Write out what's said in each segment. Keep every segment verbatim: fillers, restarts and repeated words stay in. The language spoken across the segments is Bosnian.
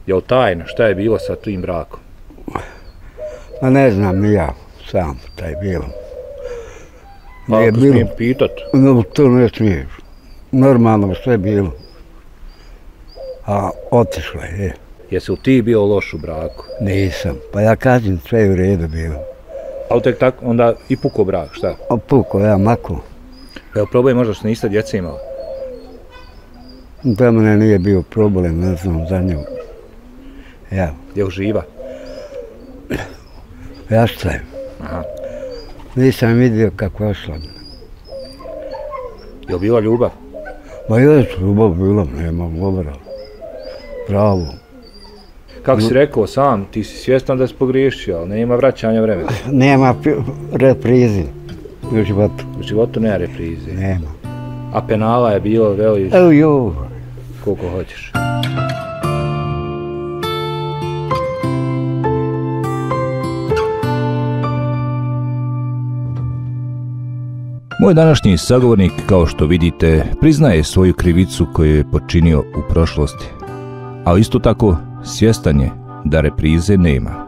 Je li tajna? Šta je bilo sa tim brakom? Ma ne znam ni ja sam šta je bilo. Pa ako smijem pitat? No, to ne smiješ. Normalno sve bilo. A otišla je. Jesi li ti bio loš u braku? Nisam. Pa ja kažem sve je u redu bilo. Ali tek tako onda i puko brak, šta? O, puko, ja mako. Evo probaj možda što niste djece imali? Da mene nije bio problem, ne znam za nju. Ja. Je li živa? Ja šta je? Aha. Nisam vidio kako je ošla. Je li bila ljubav? Ma je ljubav bila, nema govora. Pravo. Kako si rekao sam, ti si svjestan da si pogriješio, ali nema vraćanja vremena. Nema reprizi u životu. U životu nema reprize. Nema. A penala je bilo, veliš, Evo jo. koliko hoćeš. Moj današnji sagovornik, kao što vidite, priznaje svoju krivicu koju je počinio u prošlosti, ali isto tako svjestan je da reprize nema.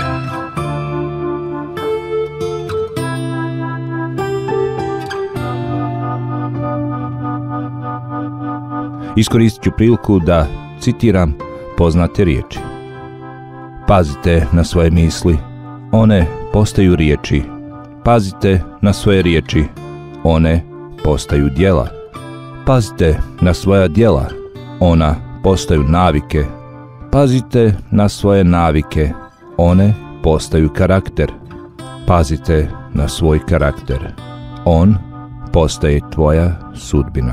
Iskoristit ću priliku da citiram poznate riječi. Pazite na svoje misli, one postaju riječi. Pazite na svoje riječi, one postaju djela. Pazite na svoja djela, ona postaju navike. Pazite na svoje navike, one postaju karakter. Pazite na svoj karakter, on postaje tvoja sudbina.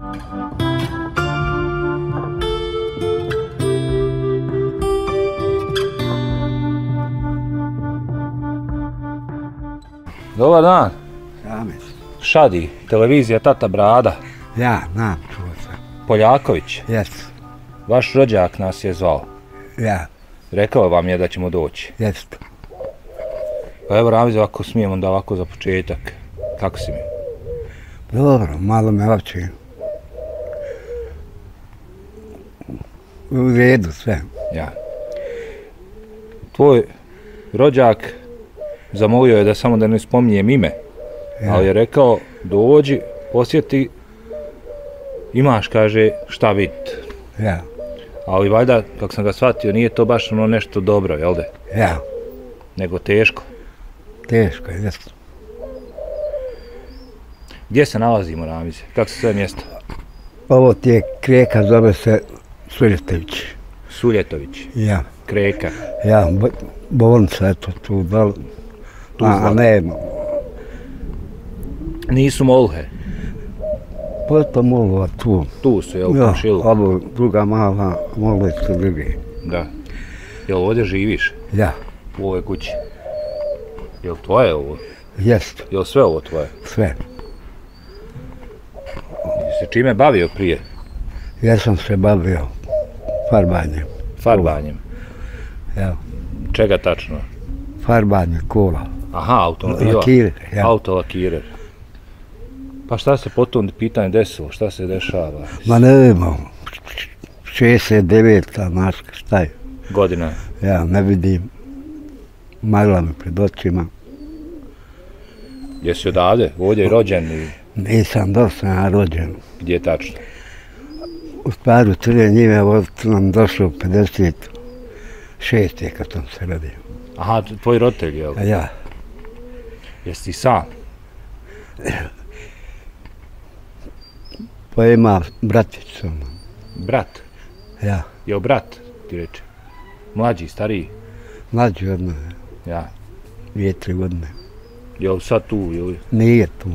Dobar dan. Sami. Šadi, televizija Tata Brada. Ja, znam, čuo sam. Poljaković. Jes. Vaš rođak nas je zvao. Ja. Rekao vam je da ćemo doći. Jest. Pa evo Ramiz, ako smijem onda ovako za početak. Kako si mi? Dobro, malo me oči. U redu sve. Ja. Tvoj rođak zamolio je da samo da ne spominjem ime, ja. Ali je rekao dođi, posjeti, imaš, kaže, šta vidjeti. Ja. Ali valjda, kako sam ga shvatio, nije to baš ono nešto dobro, jel de? Ja. Nego teško. Teško, jest. Gdje se nalazimo, Ramize? Kako se sve mjesto? Ovo ti je Kreka, zove se Suljetović. Suljetović. Ja. Kreka. Ja, bo, bolnica, eto, tu, da, a, a ne, nisu Molhe. pa je to Molova tu. Tu su, jel, Ja, Komšilu? ovo druga mala, Molove su drugi. Da. Jel ovdje živiš? Ja. U ovoj kući? Jel tvoje ovo? Jest. Jel sve ovo tvoje? Sve. Se čime bavio prije? Ja sam se bavio farbanjem. Farbanjem. Ja. Čega tačno? Farbanje kola. Aha, automobila. Lakirer, ja. Autolakirer. Pa šta se po tom pitanju desilo? Šta se dešava? Ma ne imam. šezdeset deveta, znaš šta je. Godina. Ja ne vidim. Magla mi pred očima. Jesi odavde? Ovdje je rođen i... Nisam dosta ja rođen. Gdje tačno? U stvari u Crne njive od nam došlo u pedeset šeste kad sam se rodio. Aha, tvoj roditelj, jel? A ja. Jesi ti sam? Pa ima bratić sam. Brat? Ja. Jel brat, ti reče? Mlađi, stariji? Mlađi od mene. Ja. Dvije, tri godine. Jel sad tu, ili? Nije tu.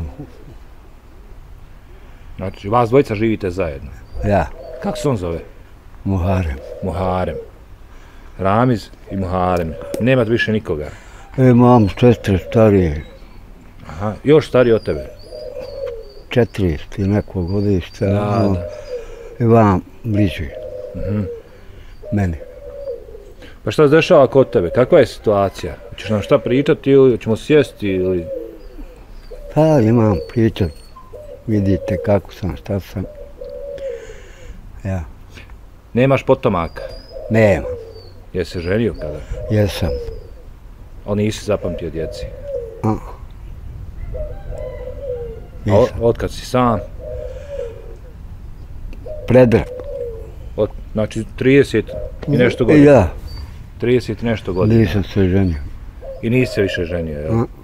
Znači, vas dvojica živite zajedno? Ja. Kako se on zove? Muharem. Muharem. Ramiz i Muharem. Nema više nikoga? Imam sestre starije. Aha, još stariji od tebe? četrdeset i nekog godišta. Da, no, da. I vam bliži. Mhm. Meni. Pa šta se dešava kod tebe? Kakva je situacija? Hoćeš nam šta pričati ili ćemo sjesti ili... Pa imam pričat. Vidite kako sam, šta sam. Ja. Nemaš potomaka? Nema. Jesi se ženio kada? Jesam. Ali nisi zapamtio djeci. A. A Nisam. otkad si sam? Predrag. Od, znači trideset i nešto godina? Ja. trideset i nešto godina. Nisam se ženio. I nisi se više ženio, jel? A.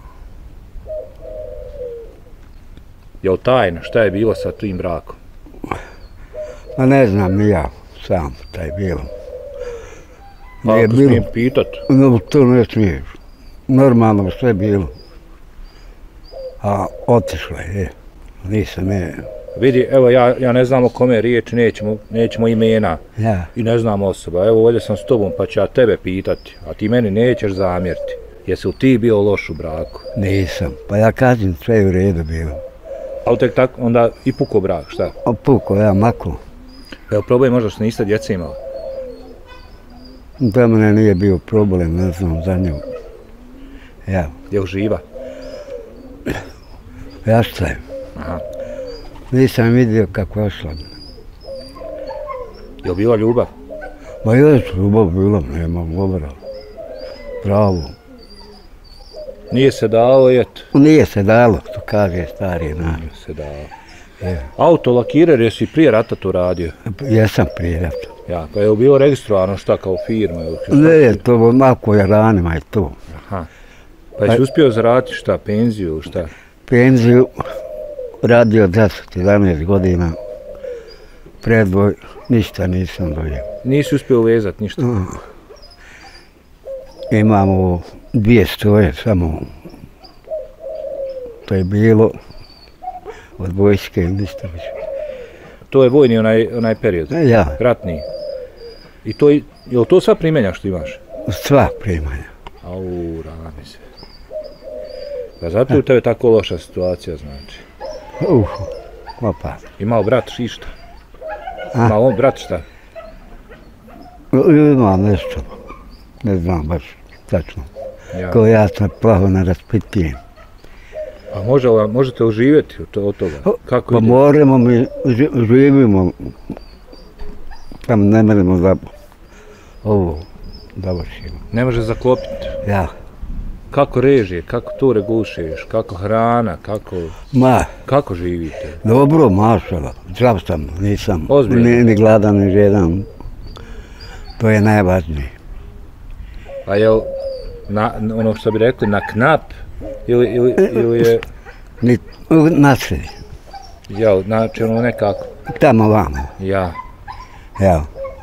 Jel tajna, šta je bilo sa tim brakom? Ma ne znam ni ja sam taj bilo. Pa Nije ako bilo. smijem pitat, No, to ne smiješ. Normalno sve bilo. A otišla je. Nisam je. vidi, evo ja, ja ne znam o kome je riječ, nećemo, nećemo imena Ja. i ne znam osoba. Evo ovdje sam s tobom pa ću ja tebe pitati, a ti meni nećeš zamjeriti. Jesi li ti bio loš u braku? Nisam. Pa ja kažem sve je u redu bilo. Ali tek tako, onda i puko brak, šta? A puko, ja mako. Evo probaj možda što niste djece imali. Da mene nije bio problem, ne znam za nju. Ja. Jel živa? Ja šta je? Aha. Nisam vidio kako je ošla. Jel bila ljubav? Ma još ljubav bilo, nema govora. Pravo. Nije se dalo, eto. Nije se dalo, što kaže stari narod. Nije se dalo. Je. Auto lakirer jesi prije rata to radio? Jesam prije rata. Ja, pa je bilo registrovano šta kao firma? Ili šta? Ne, to mako je ranima i to. Aha. Pa jesi uspio zaraditi šta, penziju ili šta? Penziju radio deset jedanaest godina. Predvoj, ništa nisam dobio. Nisi uspio uvezati ništa? Imamo dvije stoje samo. To je bilo od vojske ili ništa više. To je vojni onaj, onaj period, E, Ja, ratni. I to, je li to sva primanja što imaš? sva primanja. Au, rami se. Pa zato je u tebe tako loša situacija, znači. Uf, opa. Imao brat išta? A? Imao on brat šta? Ima nešto. Ne znam baš tačno. Ja. Ko ja sam plaho ne raspitijem. A može li, možete li živjeti od, to, od toga? Kako Pa ide? moramo mi, ži- živimo. Tam ne meremo da ovo završimo. Ne može zaklopiti. Ja, Kako režije, kako to regulišeš, kako hrana, kako, ma, kako živite? dobro, mašala. Zdrav sam, nisam Ozbiljno? ni, ni gladan, ni žedan. To je najvažnije. A jel, na, ono što bi rekli, na knap ili, ili, ili je, Ni, nasredi. jel, znači ono nekako, Tamo vamo. ja. Ja.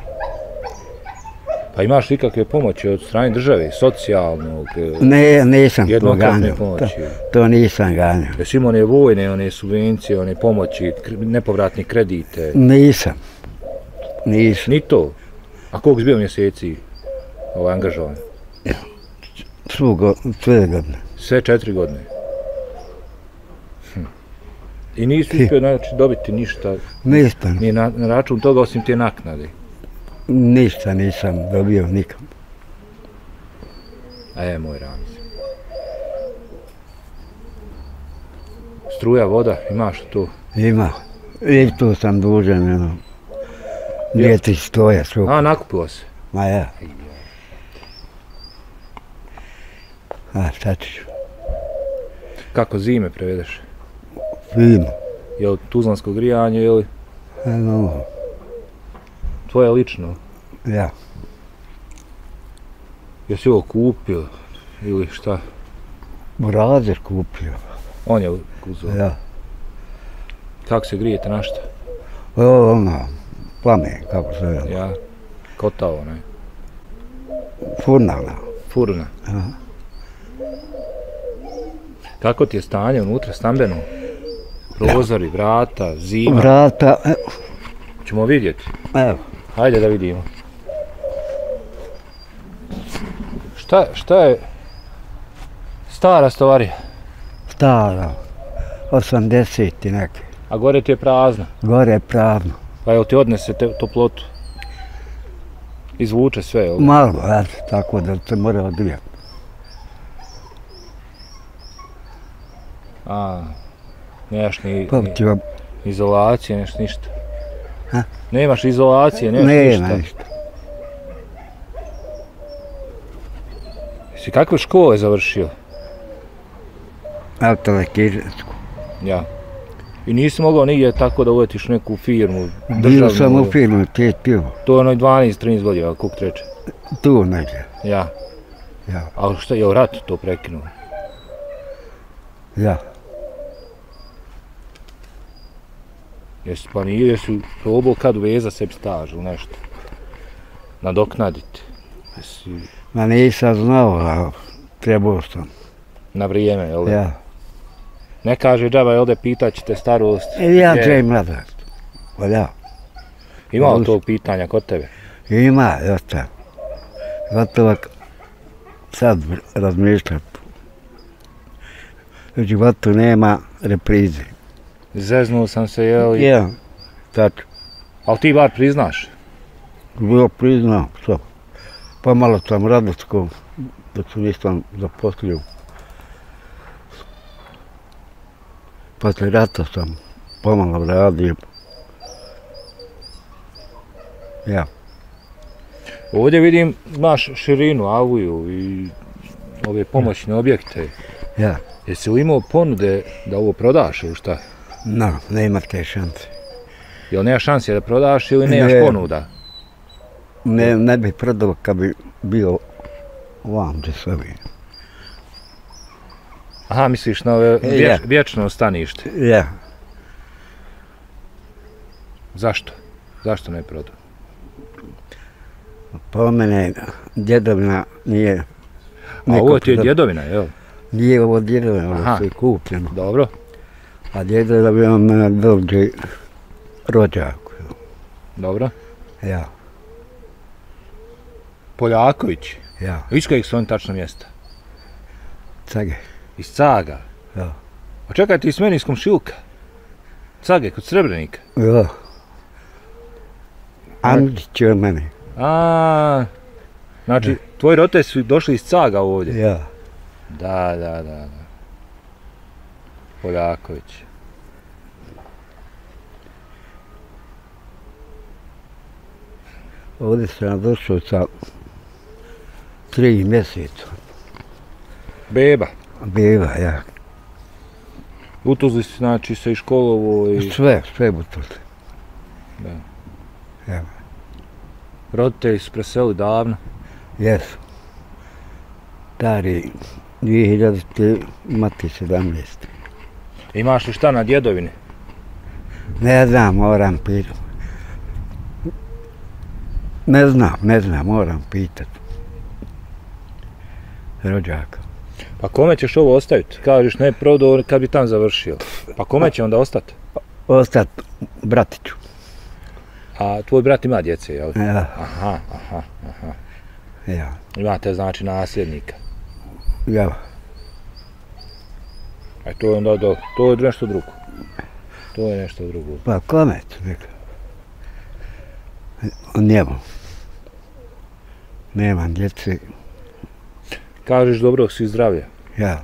Pa imaš li ikakve pomoći od strane države, socijalnog, e, Ne, nisam to jednokratne ganjao. To, pomoći? to nisam ganjao. Jesi imao one vojne, one subvencije, one pomoći, kr- nepovratne kredite? Nisam. Nisam. Ni to. A koliko si bio mjeseci ovaj, angažovan? Svugo, sve godine. Sve četiri godine. Hm. I nisi uspio znači, dobiti ništa, Nisam. ni na, na račun toga osim te naknade. Ništa nisam dobio nikom. A je moj Ramiz. Struja, voda, imaš li tu? Ima. I tu sam dužan, jedno. Nije ti stoja svog. A, nakupilo se. Ma ja. A, šta ćeš? Kako zime prevedeš? Fino. Je li tuzlansko grijanje ili Eno, tvoje lično? ja. Jesi ovo kupio ili šta? Burazer kupio. On je uzeo. Ja. Kako se grijete na šta? Ovo, ono, plamen, kako se zove. Ja, kotao, ne? Furnala. Furna. Aha. Kako ti je stanje unutra stambeno? Prozori, vrata, zima? Vrata, e, Ćemo vidjeti. evo. Hajde da vidimo. Šta, šta je stara stovarija, Stara. osamdeset i neke. a gore ti je prazna? Gore je pravno. Pa jel ti odnese te, toplotu? Izvuče sve, jel? Malo, eto, tako da se mora odvijati. A, nemaš ni, Pa ni ću vam, izolacije, nemaš ništa. Ha? Nemaš izolacije, nemaš nema ništa. ništa. Si kakve škole završio? Autolekižarsku. Ja. I nisi mogao nigdje tako da uvjetiš neku firmu, Bio državnu? sam u firmu, te pivo. To je onoj dvanaest trinaest godina, kuk treće. Tu negdje. Ja. Ja. Ali šta je u ratu to prekinuo? Ja. Jesi pa nije, jesi probao kad uveza sebi staž ili nešto? Nadoknaditi? Jesi Ma nisam znao, a trebao sam. na vrijeme, jel? Ja. Ne kaže džaba, jel da pitat ćete starost? E, ja gdje- ćem mladost. Pa ja. Ima li Uz- tog pitanja kod tebe? Ima, dosta. Gotovo k- sad razmišljat. U životu nema reprize. Zeznuo sam se, jel? Ja, tačno. Ali ti bar priznaš. Bilo priznao, što? Pomalo sam radoskom, dok se nisam zaposlio. Posle rata sam pomalo radio. Ja, Ovdje vidim, imaš širinu, avuju i ove pomoćne objekte. ja. Jesi li imao ponude da ovo prodaš ili šta? No, nema te šanse. Jel nema šanse da prodaš ili nemaš Ne. ponuda? Ne, ne bi prodao kad bi bio vam gdje sebi. Aha, misliš na ove E, vječ, ja. vječno stanište. Ja, Zašto? Zašto ne prodao? po mene djedovina nije... A niko ovo ti je prodao. djedovina, jel? Nije ovo djedovina, Aha. ovo je kupljeno. Dobro. A djedovina dođe rođak. Dobro. Ja, Poljaković. ja, Iz kojeg su oni tačno mjesta? cage. Iz Caga. Ja. A čekaj, ti s meni iz komšiluka. Cage, kod Srebrenika. Ja. Andrić je od mene. A, znači, tvoji roditelji su došli iz Caga ovdje. Ja. Da, da, da, da. Poljaković. Ovdje sam došao sa tri mjeseca. Beba. Beba, ja. U Tuzli si, znači, se i školovo i... Sve, sve bu to. Da. Ja. Roditelji su preseli davno. Jesu. Stari dvije hiljade mati sedamnaest. Imaš li šta na djedovini? Ne znam, moram pitat. Ne znam, ne znam, moram pitat. Rođaka. Pa kome ćeš ovo ostaviti? Kažeš ne prodao kad bi tam završio. Pa kome će onda ostati? Ostat bratiću. A tvoj brat ima djece, jel? Ja, Aha, aha, aha. ja, Imate znači nasljednika. ja. A to je onda do, to je nešto drugo. To je nešto drugo. Pa kome ću neka? O njemu. Nemam djece, Kažeš dobrog si zdravlja. ja.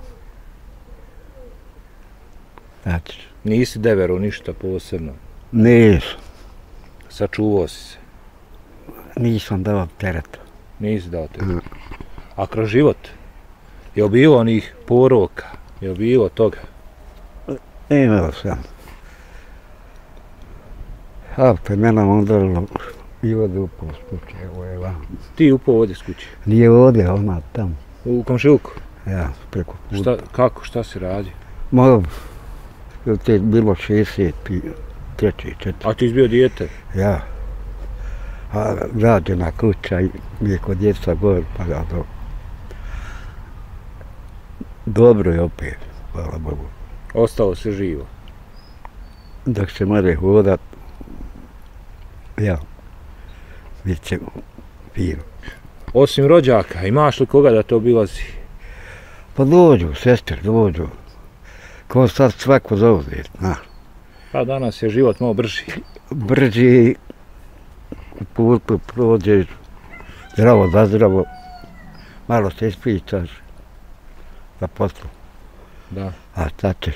Znači, Nisi deveru ništa posebno. nisam, Sačuvao si se. nisam dao tereta. Nisi dao te. Mhm. A kroz život? Je li bilo onih poroka? Je li bilo toga? Imao sam. Auto je mene udarilo i ovdje upao s kuće, evo je vam. Ti upao ovdje s kuće. Nije ovdje, ona tamo. U komšiluku. Ja, preko puta. Šta, kako, šta si radi? Malo, jer te je bilo šezdeset tri, četiri. A ti si bio dijete? Ja. A rađena kuća i je kod djeca gore, pa ja do... Dobro je opet, hvala Bogu. Ostalo se živo. Dok se more hodat, ja, bit će fino. Osim rođaka, imaš li koga da te obilazi? Pa dođu, sestre, dođu. Ko sad svako zauzet, znaš. Pa danas je život malo brži. Brži u putu prođeš, zdravo za zdravo, malo se ispričaš za poslu, Da. a šta ćeš?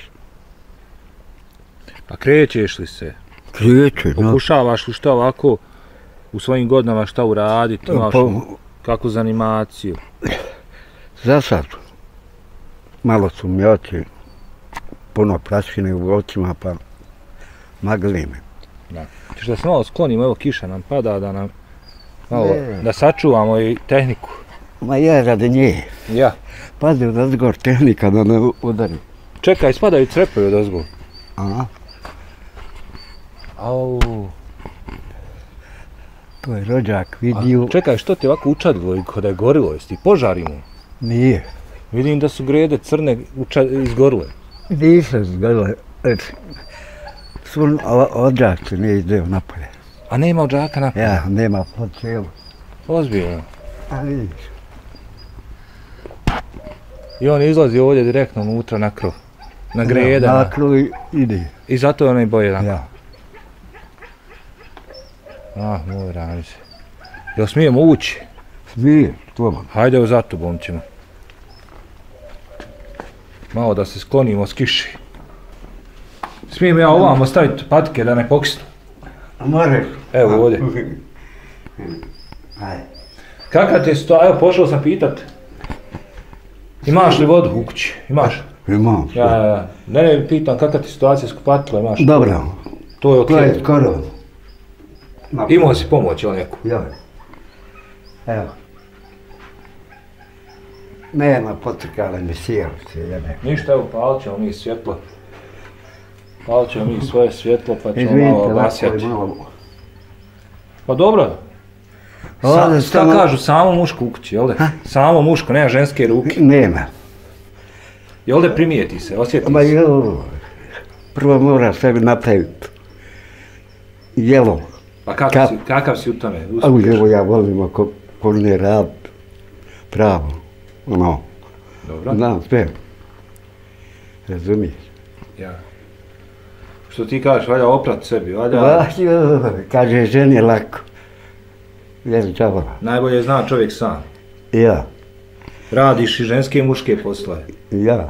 A krećeš li se? Krećeš, no. Pokušavaš li šta ovako u svojim godinama šta uraditi? Imaš li Po, kakvu zanimaciju? Za sad. Malo su mi oči, puno prašine u očima, pa magli me. Da. Ćeš da se malo sklonimo, evo kiša nam pada, da nam malo, Ne. da sačuvamo i tehniku. Ma ja radi nje. Ja. Pazi od ozgor tehnika da ne udari. Čekaj, spadaju crepovi od ozgo. A, Au. to je rođak vidio. Čekaj, što ti ovako učadilo i kod je gorilo, jesi ti požarimo? Nije. Vidim da su grede crne uča- izgorile. Nisam zgledala. Sun odžak se nije izdeo napolje. A nema od džaka napolje? Ja, nema pod cijelu. Ozbiljno. A vidiš. I on izlazi ovdje direktno unutra na krov. Na greda. Na krov ide. I zato je onaj boje tako. Ja. Ah, moj Ramzi. Jel smijemo ući? Smije, to mam. Hajde u zatubom ćemo. Malo da se sklonimo s kiši. Smijem ja ovamo staviti patike da ne pokisnu? Možeš. Evo ovdje. Ajde. Kakva ti je situacija? Evo pošao sam pitat. Imaš li vodu u kući? Imaš? Imam. Ja, ja, ja. Ne, ne, pitam kakva ti je situacija s kupatilo, imaš? Dobro. To je okej. To je skoro. Imao si pomoć, jel neku? Ja. Evo. Nema potrkala mi sijalice, jebe. Ništa, evo, palit ćemo mi svjetlo. Palit ćemo mi svoje svjetlo, pa ćemo Izvinite, malo lako obasjati. je malo. Pa dobro. Sa, Ovdje šta samo- kažu, samo muško u kući, jel da? Samo muško, nema ženske ruke. Nema. Jel da primijeti se, osjeti Ma se? jo, prvo mora sebi napraviti jelo. Pa kakav Kap- si, kakav si u tome? A u Uspješ? jelo ja volim ako ko ne rad pravo. Ono, Dobro. znam sve. Razumiješ? Ja. Što ti kažeš, valja oprat sebi, valja... Ma jo, kaže ženi lako. Jel čavala. Najbolje zna čovjek sam. Ja, Radiš i ženske i muške poslove. ja,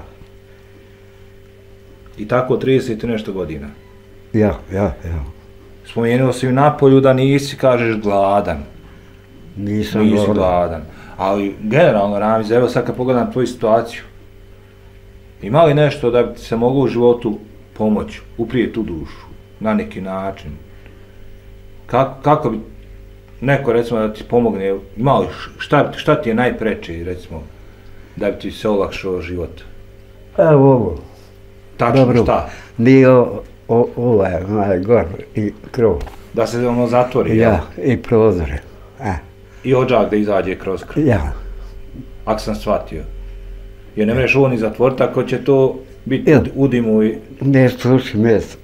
I tako trideset i nešto godina. ja, ja, ja. Spomenuo si u napolju da nisi, kažeš, gladan. Nisam Nisi gladan. gladan. Ali generalno, Ramiz, evo sad kad pogledam tvoju situaciju, ima li nešto da bi ti se moglo u životu pomoći, uprijeti u dušu, na neki način? Kako, kako bi neko, recimo, da ti pomogne, ima li, š- šta, šta ti je najpreče, recimo, da bi ti se olakšao život? Evo ovo. Tačno, Dobro. šta? Nije o- o- ovaj, onaj gor i krov. Da se ono zatvori, jel? Ja, i prozore. E, I odžak da izađe kroz krv, ja. ako sam shvatio. Jer ne mreš ovo ni zatvoriti, ako će to biti Jel. u dimu i Ne sluši meso.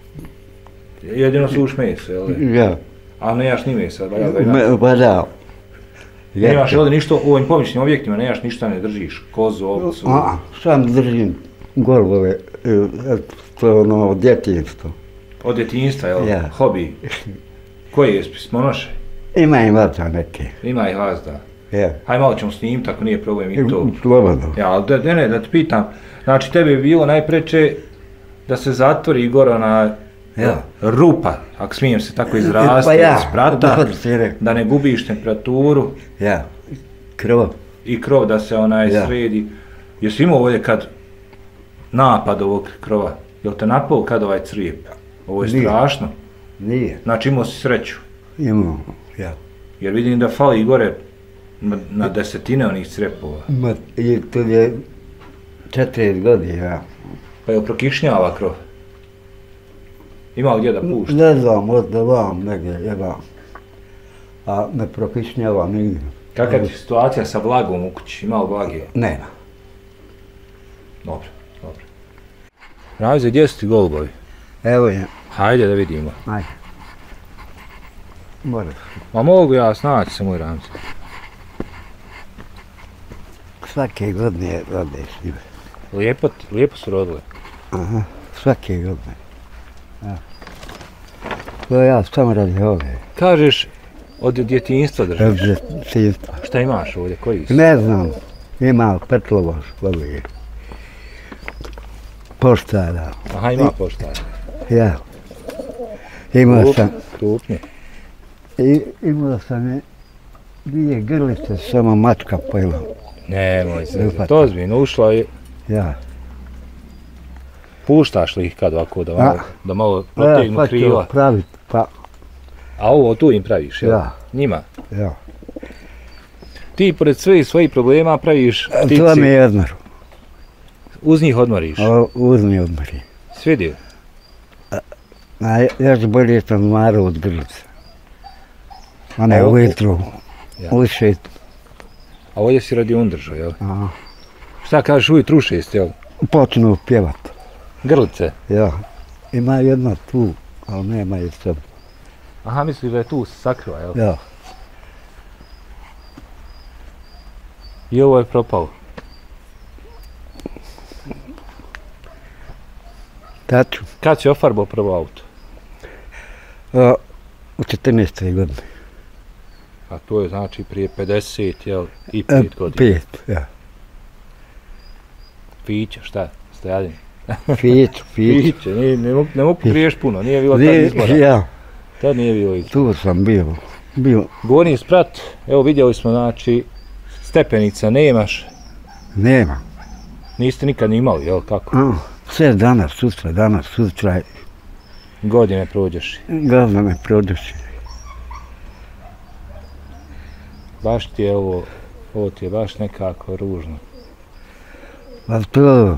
jedino suš meso, jel? da? Ja. A nemaš ni mesa, valja ga imaš. Me- Pa da. Nemaš, jel da, ništa u ovim pomoćnim objektima, nemaš ništa, ne držiš, kozu, ovcu. A, sam držim golove, e, to je ono od djetinjstva. Od djetinjstva, jel? Ja. Hobi. Koji je smonoše? Ima i vata neke. Ima i hazda. Ja. Hajde malo ćemo snimiti, ako nije problem i to. Slobodno. Ja, ali da, ne, ne, da te pitam, znači tebi je bilo najpreče da se zatvori Igor ona Ja. rupa, ako smijem se tako izraziti, Pa ja, iz sprata, dobro si rekao. da ne gubiš temperaturu Ja. Krov. i krov da se onaj Ja. sredi. Jesi imao ovdje kad napad ovog krova? Jel te napao kad ovaj crijep? Ovo je Nije. strašno. Nije. Znači imao si sreću. Imam. Ja. Jer vidim da fali gore na, na desetine onih crijepova. Ma, i to je četrdeset godina. Pa je prokišnjava krov. Ima gdje da pušta. Ne znam, možda vam negdje, jebam. A ne prokišnjava nigdje. Kakva je situacija sa vlagom u kući? Ima li vlage? Nema. Dobro, dobro. Ravize, gdje su ti golubovi? Evo je. Hajde da vidimo. Ajde. Moraš. Ma mogu ja snaći se, moj Ramzi. Svake godine rode s njime. Lijepo, ti- lijepo su rodile. Aha. Svake godine. Ja. To ja samo radi ove. Kažeš, od djetinjstva držiš. Razdetinstva. Šta imaš ovdje, koji su? Ne znam. Ima petlovo školi. Poštara. Aha, ima poštar. Ja. Imao sam, Krupnje. i, imao sam je dvije grlice, samo mačka pojela. Nemoj se, Uhvatio. to ozbiljno ušla i Ja. puštaš li ih kad ovako da malo, da malo protegnu pa ću krila? pravit, pa, A ovo tu im praviš, jel? Ja. Njima? ja. Ti pored svih svojih problema praviš To mi ptici, je odmor. uz njih odmoriš. O, uzmi odmori. Svidio? A još bolje sam marao od grlice. One A ovo- ujutru, Ja. u šest. A ovdje si radi undržao, jel? a, Šta kažeš ujutru u šest, jel? Počnu pjevat. Grlice? Ja. Ima jedna tu, ali nema je sad. Aha, misliš da je tu sakrila, jel? Ja. I ovo je propalo. Taču. Kad si ofarbao prvo auto? A, u četrnaestoj godine. A to je znači prije pedeset, jel? I E, pet godina. Pet, ja. Fića, šta? Stajadin? Fiću, fiću. Fiće, nije, ne mogu, ne mogu pogriješ puno, nije bilo tad Nije- izbora. Ja, Tad nije bilo izbora. tu sam bio. Bio, Gornji sprat, evo vidjeli smo, znači, stepenica nemaš, nema. niste nikad ni imali, jel kako? A, sve danas, sutra, danas, sutra. Godine prođeš. Glavno me produši. Baš ti je ovo, ovo ti je baš nekako ružno. Pa to,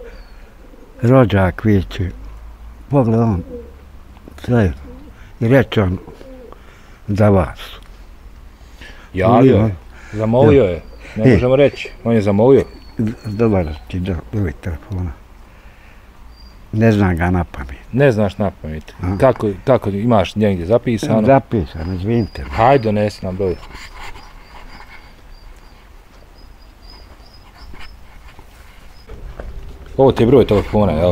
rođak viće. Pogled on, sve. I reče on, za vas. Javio je, Nije, zamolio je, ne E. možemo reći, on je zamolio. Dobar ti do, do telefona. Ne znam ga na pamet. Ne znaš na pamet. A. Kako, kako imaš negdje zapisano? Zapisano, izvinite me. Hajde, donesi nam broj. Ovo ti je broj telefona, jel?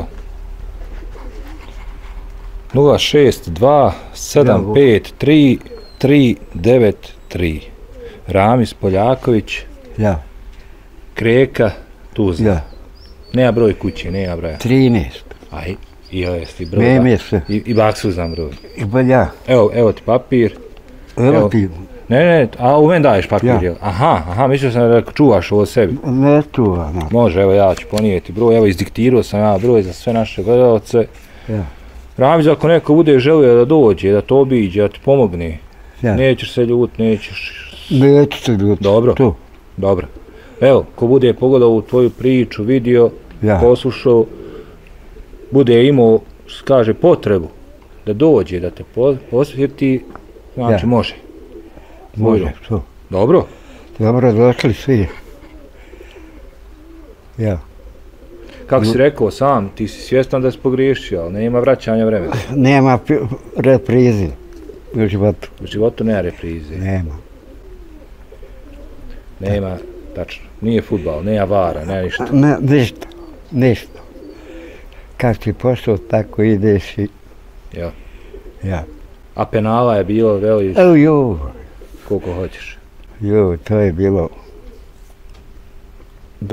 nula šest dva sedam pet tri tri devet tri. Ramis Poljaković, Ja, Kreka, Tuzla. ja. Nema broj kuće, nema broja. trinaest. Aj, i jesi broj. Meme ba- se. I, i baksu znam broj. I bolja. Evo, evo ti papir. Evo ti. Ne, ne, a u meni daješ papir, Ja. jel? Aha, aha, mislio sam da čuvaš ovo sebi. Ne čuva, no. Može, evo ja ću ponijeti broj, evo izdiktirao sam ja broj za sve naše gledalce. Ja. Ramiz, ako neko bude želio da dođe, da to obiđe, da ti pomogne, Ja. nećeš se ljut, nećeš... Neću se ljuti. Dobro. Tu. Dobro. Evo, ko bude pogledao u tvoju priču, vidio, Ja. poslušao, bude imao, kaže, potrebu da dođe, da te po- posjeti, znači Ja. može. Može, tu. Dobro? Dobro došli svi. Ja. Kako si rekao sam, ti si svjestan da si pogriješio, ali nema vraćanja vremena. Nema pi- reprizi u životu. U životu nema reprize, Nema. nema, tačno, nije fudbal, nema vara, nema ništa. Ne, ništa. Ništa. Kad si pošao, tako ideš i... Jel? Ja. A penala je bilo, veliš, Evo, jo. koliko hoćeš. Jo, to je bilo... d-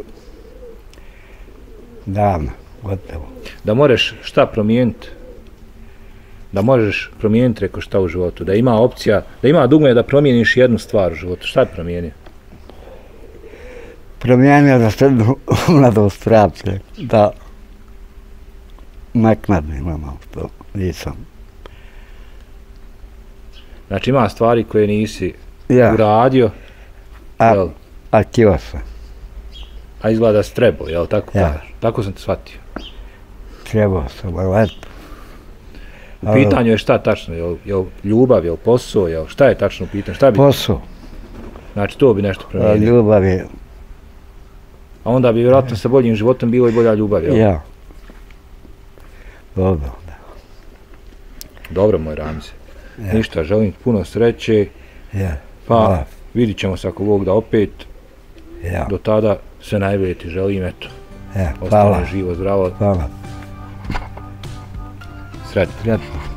davno, gotovo. Da možeš šta promijeniti, da možeš promijeniti reko šta u životu, da ima opcija, da ima dugme da promijeniš jednu stvar u životu, šta je promijenio? Promijenio da se mladost vrate, da naknadno imamo to, nisam. Znači ima stvari koje nisi Ja, uradio, a, jel? a htio sam, A izgleda da si trebao, jel tako Ja. kažeš? Tako sam te shvatio. trebao sam, ali eto. U pitanju je šta tačno, jel, jel ljubav, jel posao, jel šta je tačno u pitanju, šta bi, Posao, znači to bi nešto a promijenio. ljubav je, A onda bi vjerojatno sa boljim životom bilo i bolja ljubav, jel? ja. Dobro, da. Dobro, moj Ramze. Ja. Ništa, želim ti puno sreće, Ja, pa Hvala. vidit ćemo se ako Bog da opet, ja, do tada sve najbolje ti želim, eto, ja, hvala, ostane živo, zdravo, hvala. sretno. Sretno.